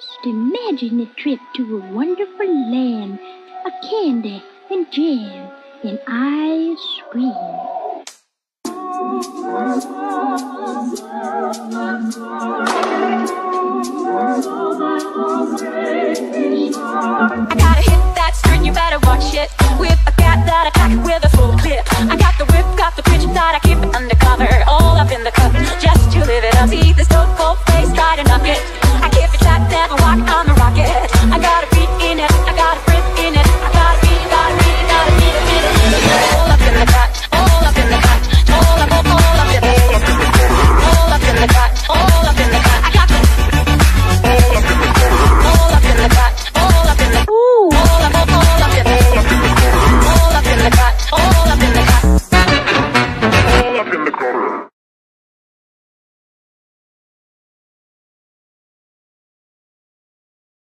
Just imagine a trip to a wonderful land of candy and jam and ice cream.